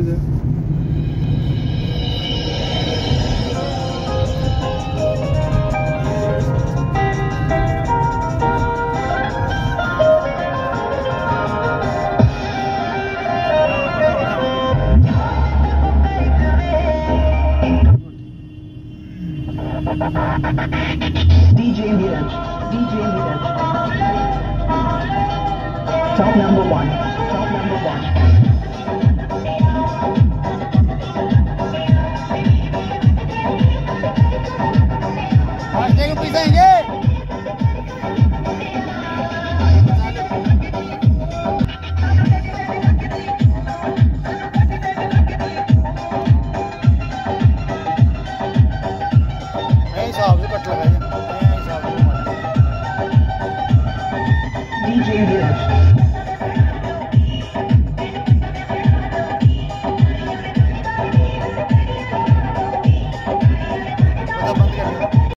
इधर। DJ Neeraj, DJ Neeraj. Top number one, top number one.